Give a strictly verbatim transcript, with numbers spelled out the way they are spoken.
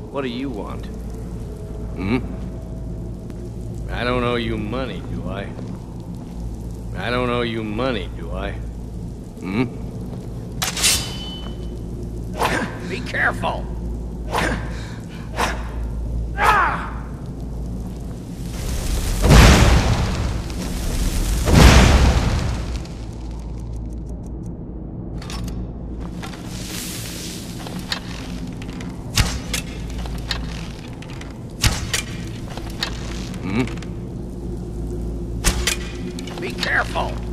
What do you want? Hmm? I don't owe you money, do I? I don't owe you money, do I? Hmm? Be careful! Hmm? Be careful!